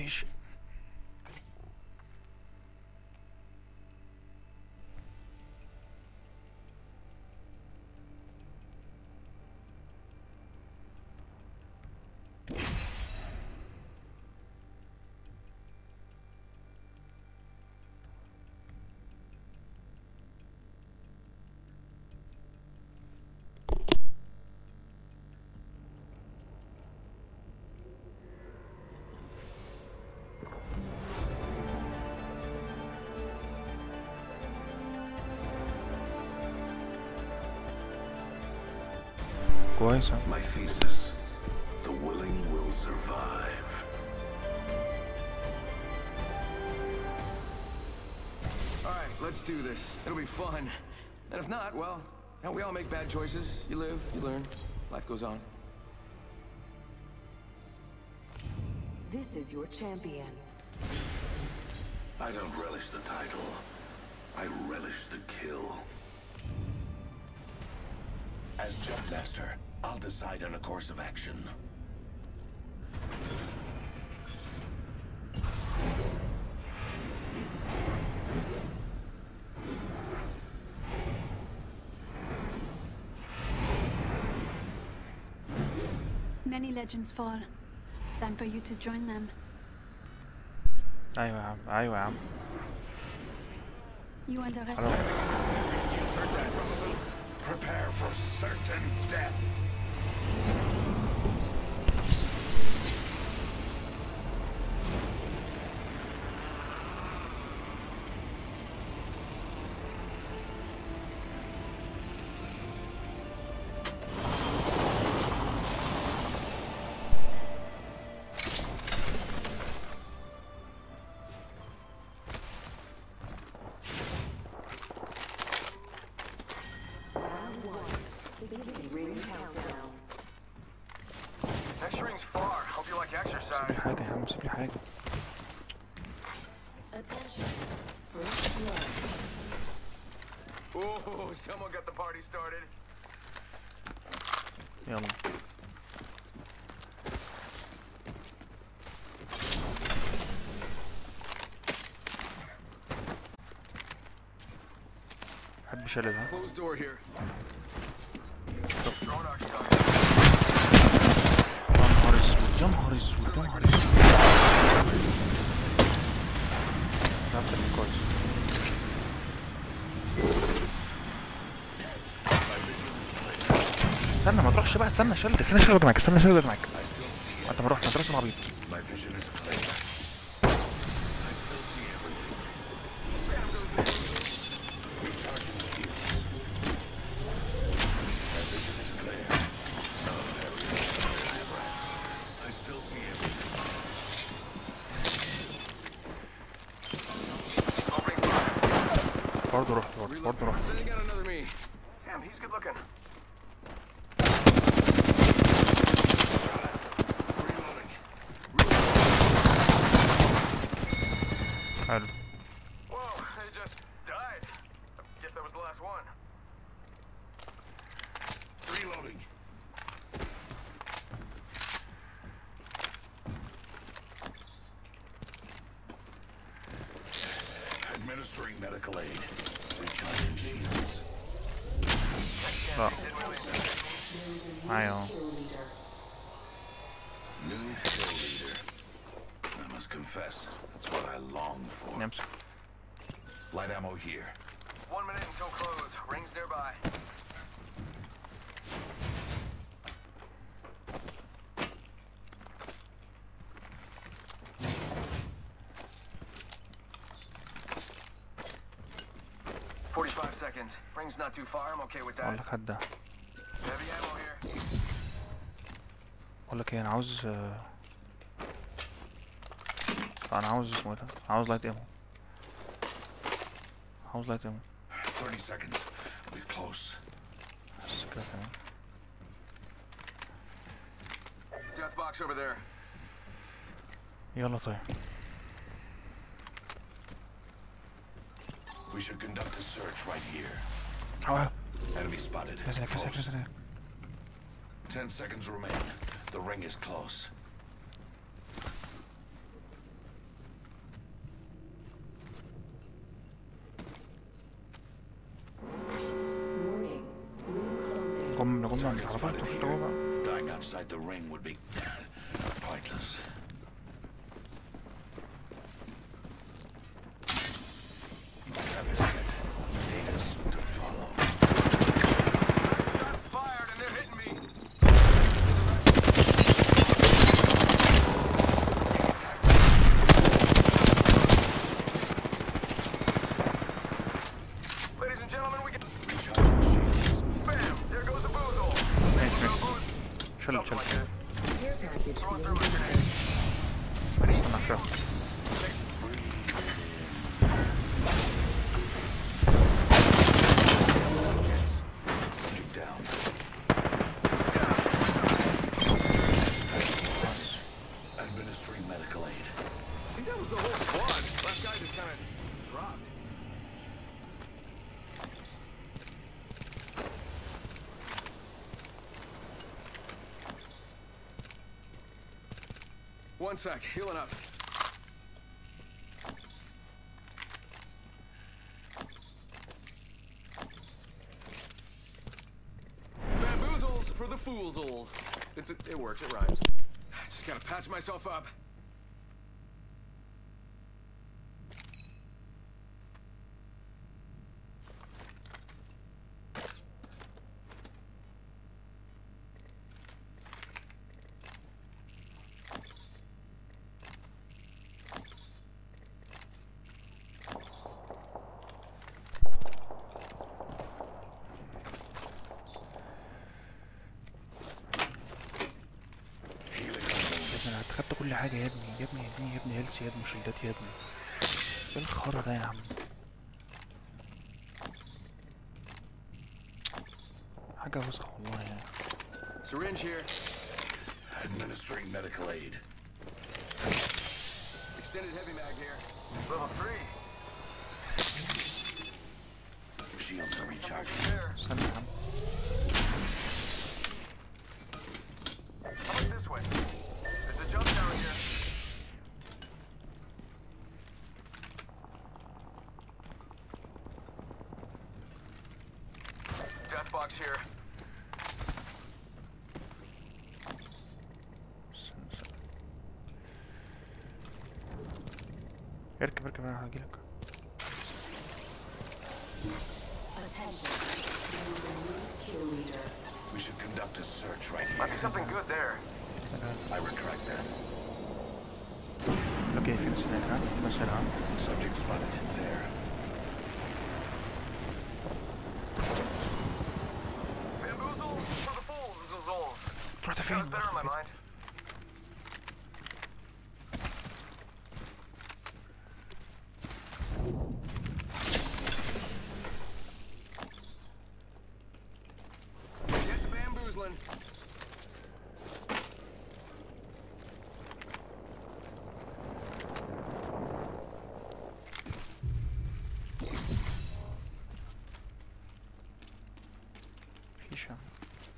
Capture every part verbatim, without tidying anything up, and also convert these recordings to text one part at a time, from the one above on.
ماشي. كويس. My thesis: the willing will survive. All right, let's do this. It'll be fun. And if not, well, you know, we all make bad choices. You live, you learn. Life goes on. This is your champion. I don't relish the title. I relish the kill. As Jumpmaster, I'll decide on a course of action. Many legends fall. Time for you to join them. ايوه يا عم، ايوه يا عم. You and the rest. خلاص. Prepare for certain death. Next ring's far. Hope you like سيب لي exercise. حاجة يا عم، سيب لي حاجة. Attention. First blood. Ooh, someone got the party started. يلا. حد بيشلل. Closed door here. يا نهار اسود، يا نهار اسود، يا نهار اسود. ده أكتر من كويس. استنى ما تروحش بقى، استنى شلد، استنى شلد معاك، استنى شلد معاك. انت ما رحت، انت راسم عبيط. My vision is clear. I still see everything. Recharging the fuse. My vision is clear. No areas. I still see everything. Opening fire. برضه رحت، برضه برضه رحت. Sending out another me. Damn, he's good looking. حلو. Whoa, they just died. Guess that was the last one. Reloading. Administering medical aid. Recharging shields. لا معايا اهو. New kill leader. I must confess, that's what I long for. نمسك. Light ammo here. One minute until close. Rings nearby. Forty-five seconds. Ring's not too far. I'm okay with اقول that. لك هات ده. Heavy ammo here. اقول لك ايه، انا عاوز آه، انا عاوز اسمه ايه ده، عاوز لايت ايمو، عاوز لايت ايمو. thirty seconds. We're close. بس كده تمام. Death box over there. يلا طيب. We should conduct a search right here. اهو. Enemy spotted. كذا كذا Close. كذا. Ten seconds remain. The ring is close. نقوم نقوم من العربية تخش جوه بقى. Dying outside the ring would be pointless. Have it set. Data's to follow. Shots fired and they're hitting me. Ladies and gentlemen, we get Recharging shields. bam. There goes the boozle. ماشي ماشي. شل Something like شل. that. Care package Throwing being through a delivered. grenade. انا شايف. Subject down. Administering medical aid. I think that was the whole squad. Last guy just kind of dropped. One sec, healing up. Bamboozles for the foolsels. It's a, it works, it rhymes. Just gotta patch myself up. انا خدت كل حاجة يا ابني يا ابني يا ابني يا ابني هيلث يا ابني شلدات يا ابني. ايه الخرا ده يا عم؟ حاجة وسخ والله يعني. Syringe here. Administering medical aid. Extended heavy mag here. Level three. Shields are recharging. There. استنى يا عم. How about this way? There's a jump down here. Death box here. استنى استنى. اركب اركب انا هجيلك. Attention. Kill leader. We should conduct a search right Might be here. something good there. I retract that. اوكي في ناس هناك ها في ناس هنا ها. Subject spotted there. Bamboozle for the fools. رحت That فين؟ was better in my mind. Get the bamboozling. مفيش يا عم.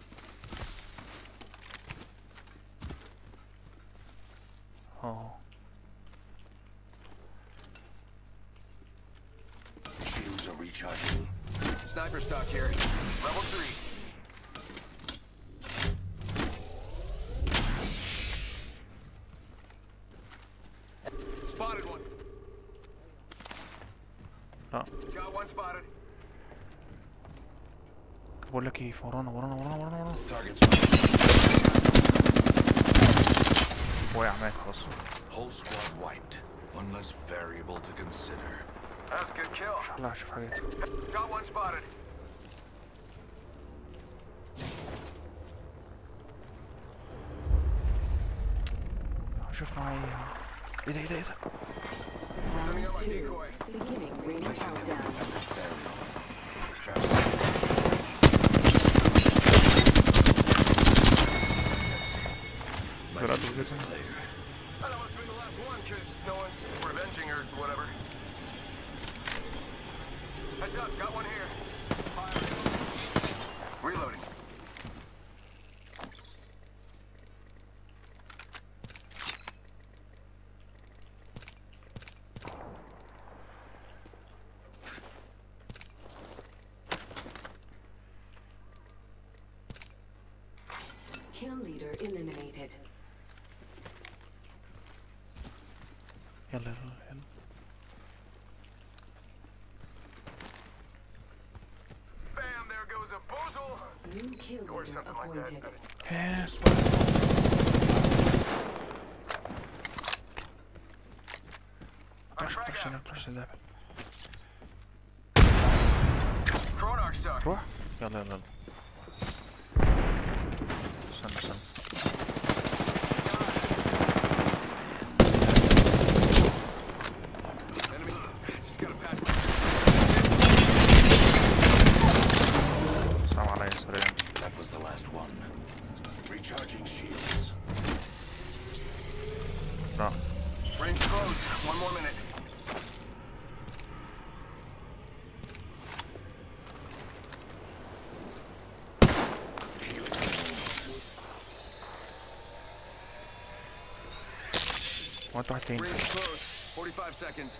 اه Shields are recharging. Sniper stock here. Level three. Spotted one. لا Got one spotted. بقول لك ايه ورانا ورانا ورانا ورانا ورانا. Target spotted. وقع مات خلاص. Whole squad wiped. One less variable to consider. That's a good kill. لا اشوف حاجات. Got one spotted. اشوف معايا ايه ده ايه ده ايه ده. Sending Round out my two. decoy. Beginning ring Placing countdown. independent variable. Traps. جرأت وجدت. I don't want to be the last one, cause no one's revenging or whatever. Heads up, got one here. Fire. Reloading. eliminated. يلا يلا يلا. Bam, there goes a boozle. New kill Or leader something like that. appointed. ها On تروح track تروح out. تروح اللعبة. Throwing arc star. روح يلا يلا يلا. استنى استنى. Enemy. Just gotta pass. السلام عليكم سلام. That was the last one. Recharging shields. راح. Range closed. One more minute. وانت واحد تاني. Range closed. forty-five seconds.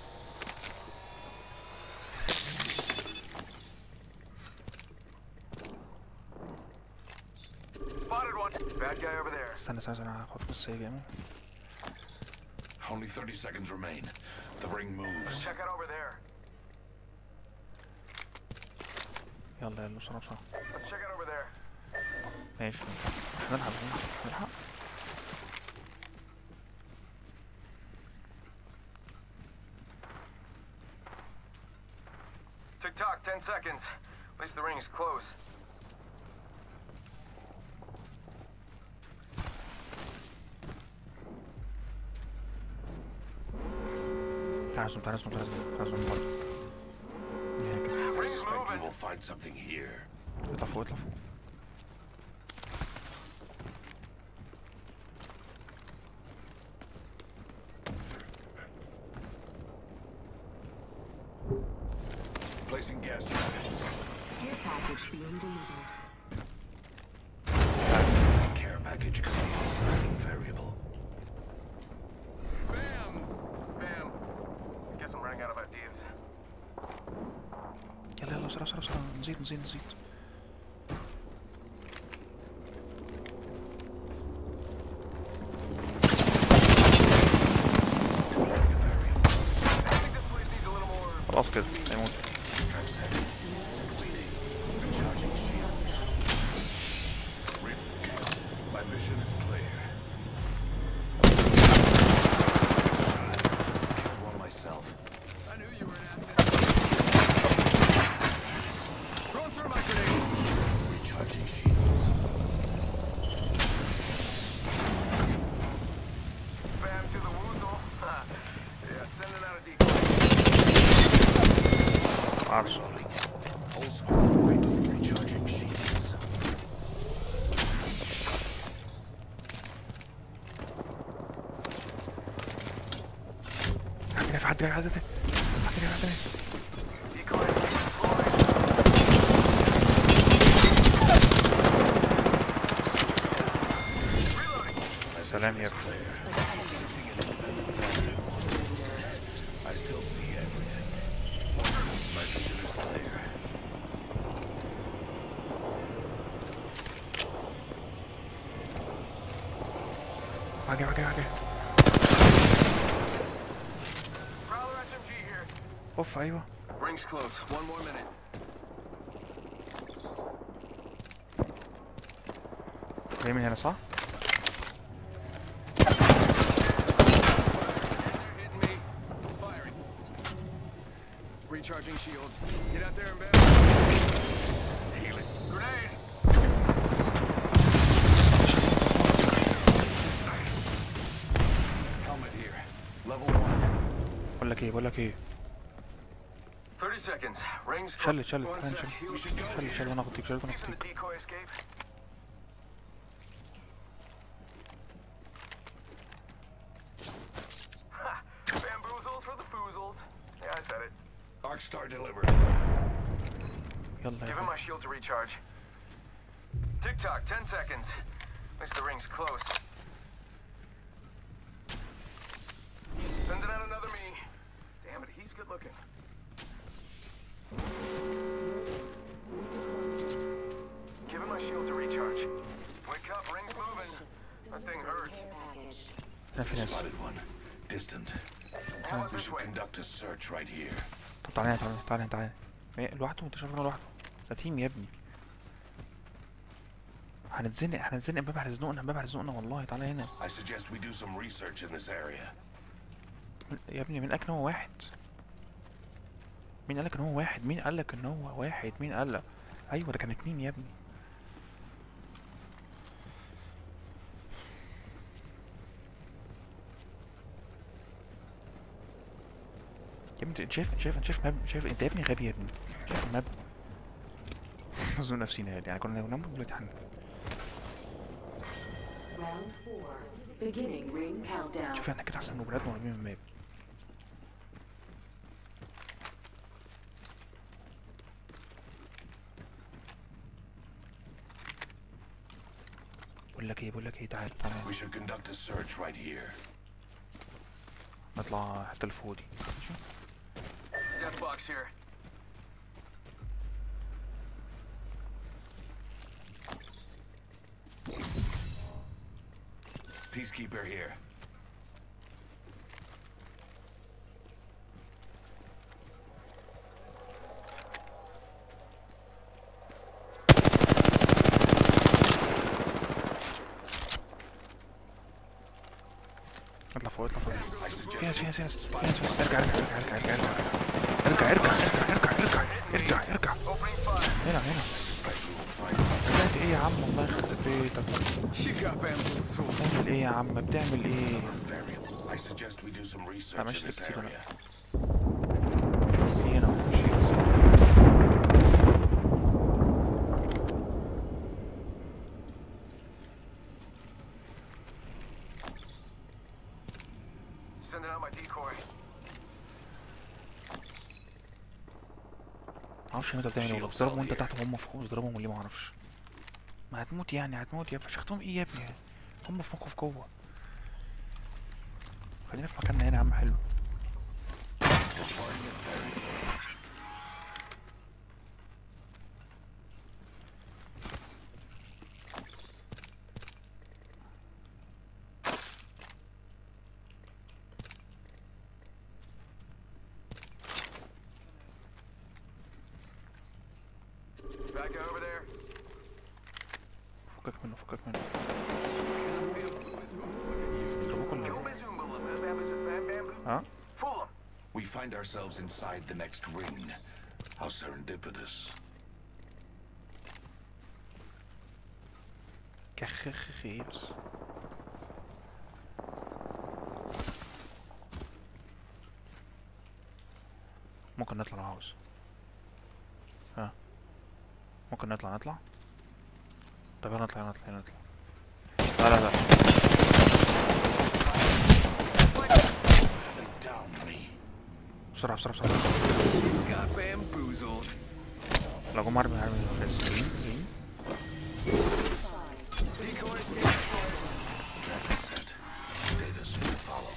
Spotted one. Bad guy over there. استنى استنى استنى هاخد بس ايه جامد. Only thirty seconds remain. The ring moves. Check out over there. يلا يلا بسرعة بسرعة. Let's check out over there. ماشي مش نلحق نلحق. Tick tock, ten seconds. At least the ring's close. تعال زوم تعال زوم تعال زوم تعال زوم برضه. هيك. I Ring's suspect we moving. will find something here. اطلع فوق اطلع فوق. Placing gas trap. Care package being delivered. Care package contains a sliding variable. Bam! Bam. I guess I'm running out of ideas. يلا يلا بسرعة بسرعة بسرعة نزيد نزيد نزيد. I think this place needs a little more. خلاص كده هيموت. Recharging shields. Re- My vision is clear. Kill one myself. I knew you were an asset. Throwing through my grenade. Recharging shields. Bam to the woozle. Yeah, sending out a decoy. معرفش. Rolling. Whole squad right. Recharging shields. حد جاي حد جاي حد جاي حد جاي حد جاي. Decoys deployed. Reloading. يا سلام يا ابني. I still see everything. My vision is clear. واجي واجي واجي. Prowler S M G here. اوف ايوه. Ring's close. One more minute. جاي من هنا صح؟ They're hitting me. Firing. Recharging shields. Get out there and back. Healing. Grenade. Helmet here. Level one. بقول لك ايه بقول لك ايه. thirty seconds. Rings. شلت شلت One تعال sec. شلت We should go شلت here. شلت وانا اخدك شلت وانا Using the اخدك. decoy escape. Ha! Bamboozles for the foozles. Yeah, I said it. Arc star delivered. يلا Give him يلا. my shield to recharge. Tick tock, ten seconds. At least the ring's close. Sending out another me. Damn it, he's good looking. Give him my shield to recharge. Wake up, ring's moving. هنا في ناس. Spotted one. Distant. We should conduct a search right here. طب تعالى تعالى تعالى تعالى إيه، لوحده؟ انت شايف انه لوحده؟ ده تيم يا ابني. هنتزنق هنتزنق امبابة هيزنقنا امبابة هيزنقنا والله. تعالى هنا I suggest we do some research in this area. يا ابني. مين قالك ان هو واحد؟ مين قالك ان هو واحد؟ مين قالك ان هو واحد؟ مين قالك؟ ايوه ده كان اتنين يا ابني. يا ابني انت شايف انت شايف انت شايف ماب شايف انت يا ابني غبي يا ابني. شايف الماب. نزلوا نفسينا يعني كنا ننام دلوقتي حنا. Round four. Beginning ring countdown. شوف احنا كده احسن من ولادنا قريبين من الماب. بقول لك ايه بقول لك ايه تعال تعال We should conduct a search right here. نطلع حتى لفوق دي. Death box here. Peacekeeper here. اطلع فوق اطلع فوق. I في ناس suggest في ناس في ناس في ناس. ارجع ارجع ارجع ارجع ارجع ارجع ارجع ارجع ارجع ارجع ارجع. هنا هنا. رجعت ايه يا عم؟ الله يخرب بيتك. You got bamboozled. بتعمل ايه يا عم؟ بتعمل ايه؟ variable. I suggest we do some research ماشي in this كتير انا. area. في هنا ماشي. Sending out my decoy. معرفش انت بتعمل ايه. بتضربهم وانت تحت وهم فوق. بتضربهم ليه معرفش. ما هتموت يعني هتموت يا فشختهم ايه يا ابني؟ هم في موقف جوه. خلينا في مكاننا هنا يا عم. حلو. Back over there. فكك منه فكك منه. اضربوه كله. ها؟ Fool him. We find ourselves inside the next ring. How serendipitous. كخ خ ايه بس. ممكن نطلع لو عاوز. ها ممكن نطلع نطلع. طب يلا نطلع نطلع نطلع. لا لا لا. Down me. بسرعة بسرعة بسرعة. You got bamboozled. لو جم عربي عربي جايين جايين. Set. Data soon to follow.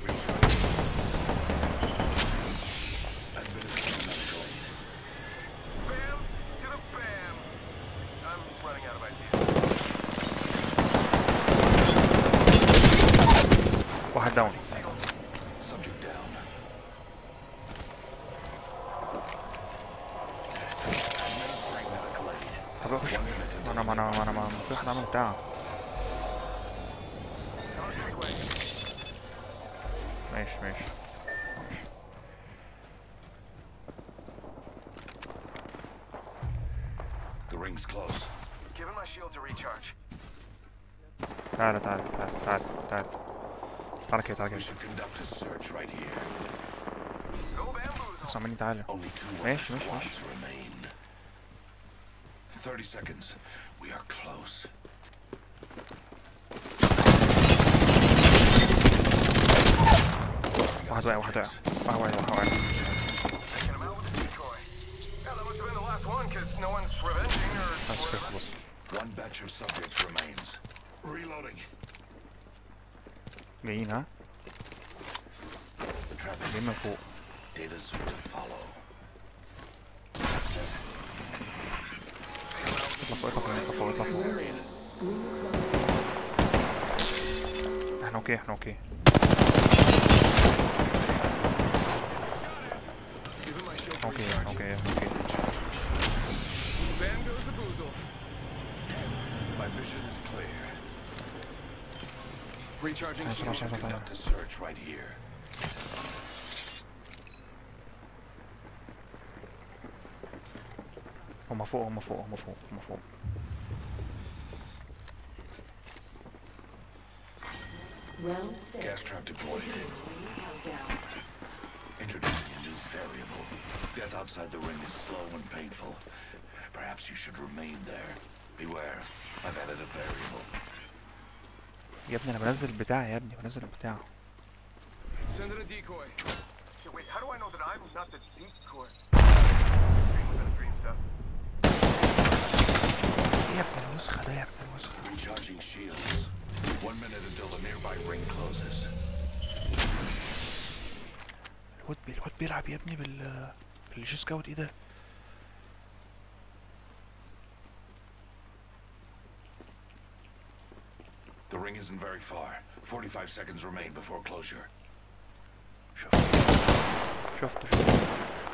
Administering medical aid. Bam to the bam. I'm running out of ideas. واحد داون. Subject down. Administering medical aid. طب اخش. ما انا ما انا ما انا ما في واحد عامل بتاع. ماشي ماشي. The ring's close. Giving my shields a recharge. تعالى تعالى تعالى تعالى تعالى. تعالى كده تعالى We كده. should conduct a search right here. Go bamboozle. اسمع مني تعالى. Only two ماشي other ماشي ماشي. squads remain. Thirty seconds. We are close. واحد واقع واحد واقع. واحد واقع واحد واقع. Taking him out with the decoy. Yeah, that must have been the last one, because no one's revenging or... بس كده خلاص. One batch of subjects remains. Reloading. جايين ها؟ The trap is جايين من فوق. data soon to follow. اطلع فوق اطلع فوق اطلع فوق اطلع فوق. احنا اوكي احنا اوكي. اوكي اوكي. Bam goes the boozle. My vision is clear. Recharging Nice, shields. nice, nice, nice. Conduct a search right here. هما فوق هما فوق هما فوق هما فوق. Round six. Gas trap deployed. Ring countdown. Introducing a new variable. Death outside the ring is slow and painful. Perhaps you should remain there. Beware. I've added a variable. يا ابني انا بنزل بتاعي يا ابني بنزل البتاع. Send in a decoy. Yeah, wait, how do I know that I'm not the decoy? Dream stuff. يا ابني الوسخة ده يا ابني الوسخة. Recharging shields. One minute until the nearby ring closes. الواد بي الواد بيلعب يا ابني بال بالجي سكاوت ايه ده؟ The ring isn't very far. Forty-five seconds remain before closure. شفت شفت شفت.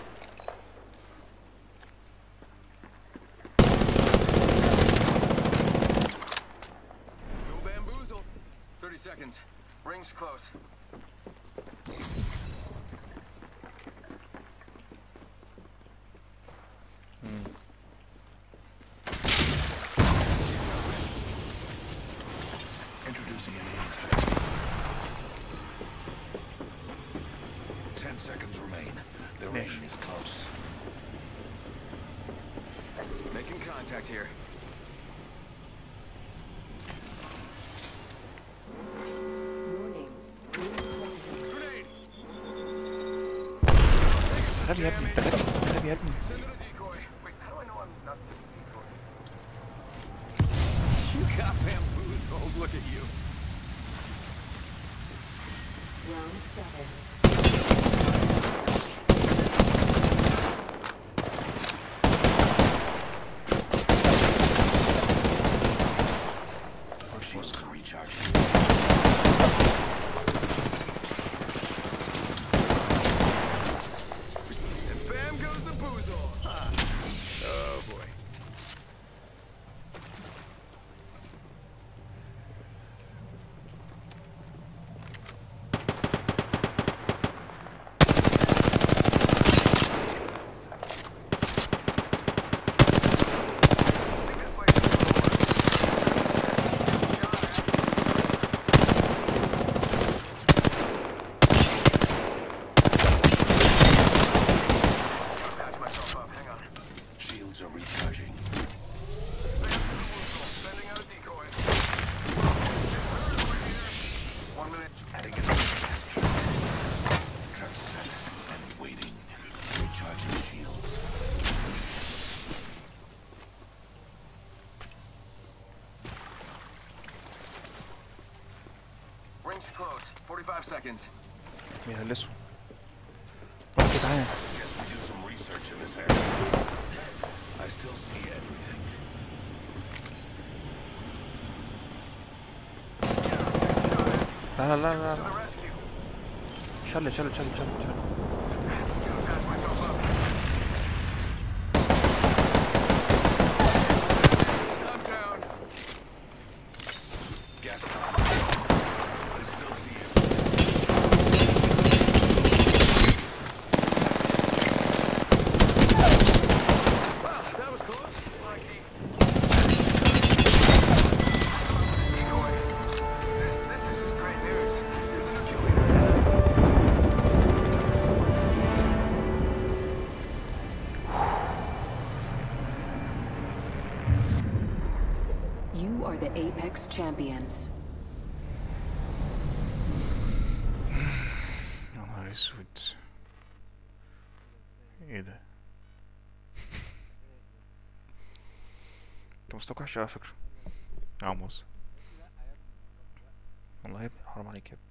No bamboozle. Thirty seconds. Ring's close. Introducing an infect. Ten seconds remain. The ring is close. Making contact here. Warning. Ring closing. Grenade! غبي يا ابني انت غبي انت غبي يا ابني. Send in a decoy. Wait, how do I know I'm not the decoy? You got bamboozled. Look at you. Round seven. Our shields are recharging. And bam goes the boozle. Huh. Oh boy. Patch myself up. Hang on. Shields are recharging. Sending out a decoy. One minute. Adding another gas trap. Trap set and waiting. Recharging shields. Ring's close. Forty-five seconds. بيهلسوا. روح يا جدعان. Guess we do some research in this area. I still see everything. لا لا لا لا To لا. the rescue. شل شل شل شل شل. Patch myself up. Knock down. Gas trap. I still see everything. Wow, that was close. Lucky. Decoy. This, this is great news. You are the Apex champions. يا نهار اسود. ايه ده؟ انت مستواك وحش على فكرة يا عموس. والله يا ابني حرام عليك يا ابني.